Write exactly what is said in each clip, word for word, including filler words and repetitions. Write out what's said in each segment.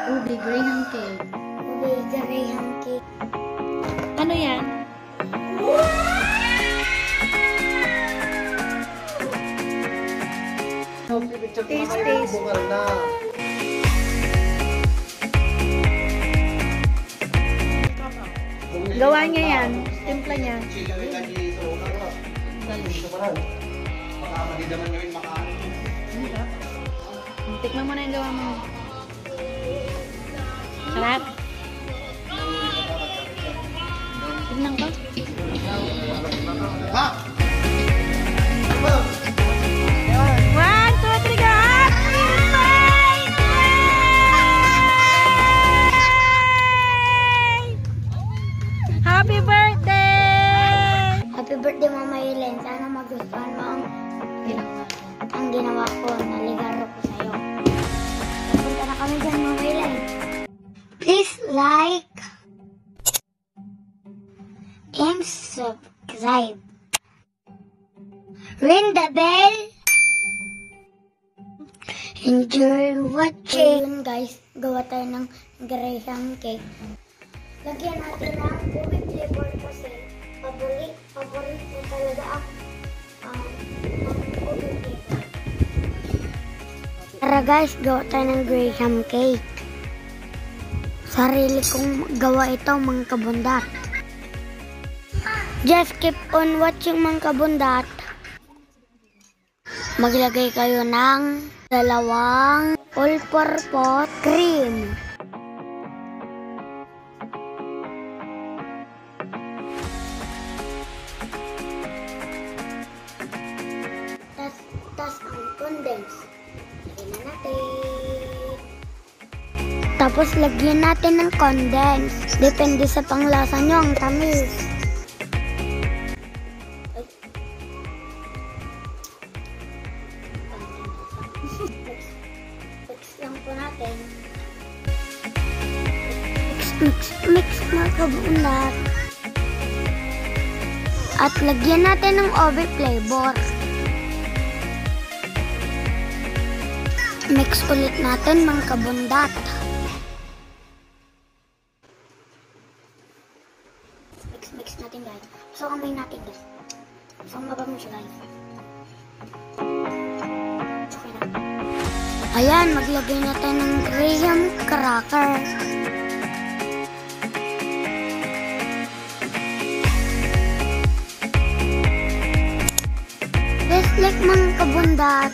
Ubi Graham cake. Ubi Graham cake. Ano yan? Taste, taste. Gawa niya yan. Timpla niya. Tikman mo na yung gawa mo. Sarap. Tignan ko. One, two, three, go! Happy birthday! Happy birthday! Happy birthday, Mama Helen. Sana magustuhan mo ang, ang ginawa ko. Naligaro ko sa'yo. Punta na kami dyan, Mama Helen. Please like and subscribe. Ring the bell. Enjoy watching. Ayun guys, gawa tayo ng Graham cake. Lagyan natin ng ubi flavor kasi paborit, paborit ko talaga ang um, ubi flavor. Tara guys, gawa tayo ng Graham cake. Sarili kong gawa ito, mga kabundat. Just keep on watching, mga kabundat. Maglagay kayo ng dalawang all-purpose cream. Tas, tas ang condense. Lagyan na natin. Tapos lagyan natin ng condense. Depende sa panglasa nyo ang tamis. Mix lang po natin. Mix, mix, mix mga kabundat. At lagyan natin ng ubi flavor. Mix ulit natin mga kabundat. Mix, mix natin guys. So, kamay natin guys. So, mabango siya guys. Okay na. Ayan, maglagay natin ng graham cracker. Just like mga kabundat.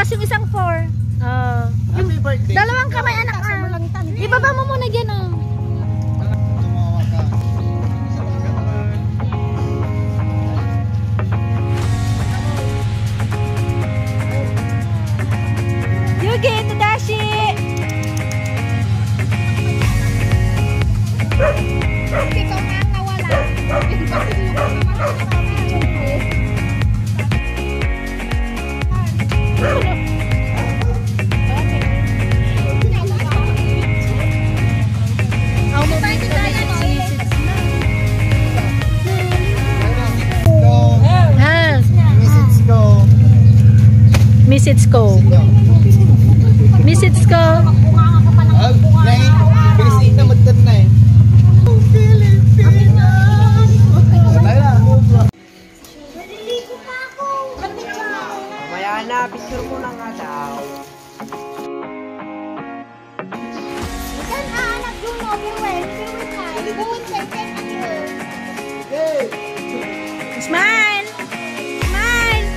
Tapos yung isang four. Oh. Happy birthday. Dalawang kamay anak ah. Ibaba mo muna dyan oh. Tumawa ka. Yugi, Tadashi! Ikaw nga ang nawala. Yung kapit mo kung Misits ko. Misits ko. Bilis na magtan na eh. Naliligo pa ako. Mamaya na, picture mo na nga daw. Saan aanak yung overwhelm? Pero tayo, buwan sa ikan ano. Smile! Smile!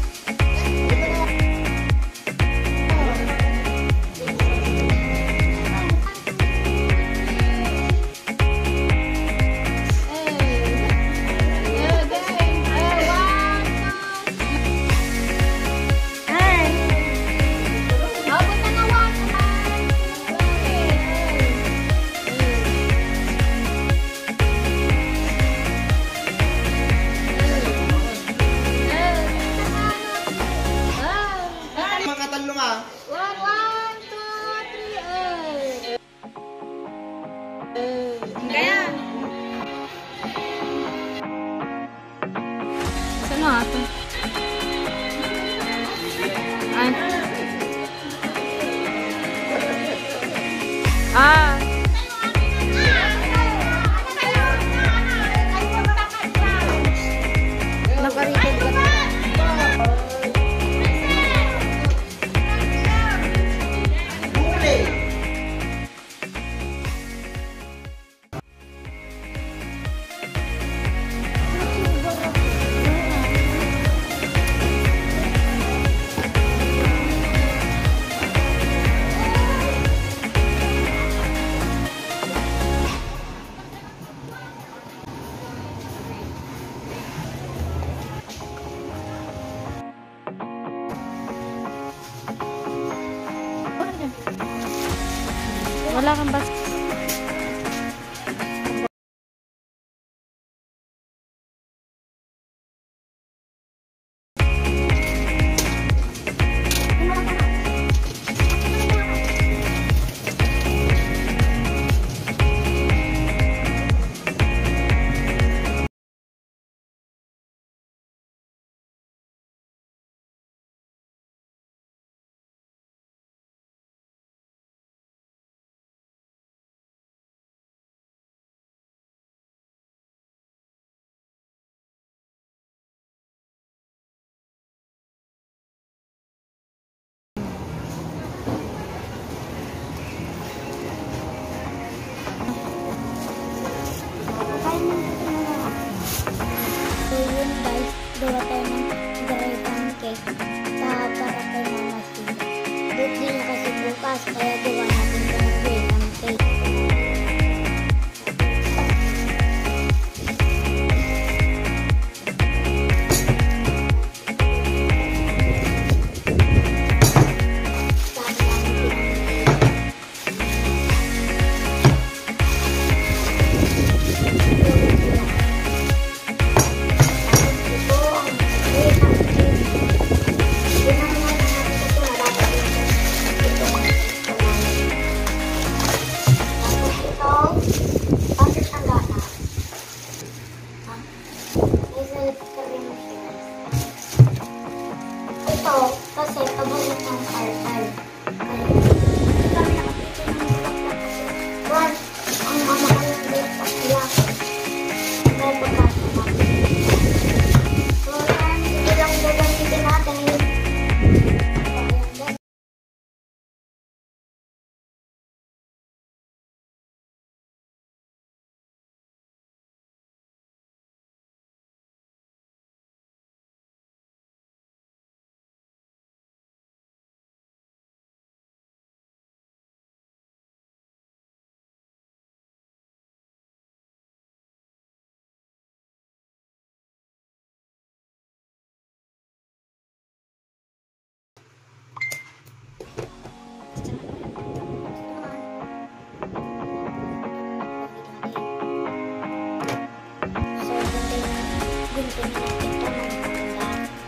Makatalo nga. One, one, two, three, eh. Kaya. Saan mo ate? Ay. Ah. Nakarikid ka na. Wala kang bas. So yun guys, gawa tayo ng dry pancake sa para kay Mama C. Birthday niya kasi bukas, kaya gawa natin ito ng dry pancake. Thank you. tingnan natin ito ng maganda.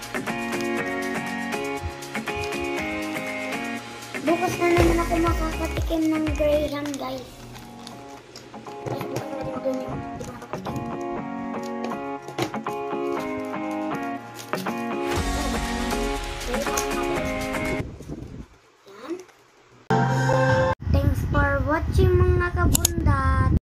Bukas na naman ako makakatikim ng Graham, guys. Guys, bukas na natin mag-doon yung di ba nakakatikim. Yan. Thanks for watching mga kabundat.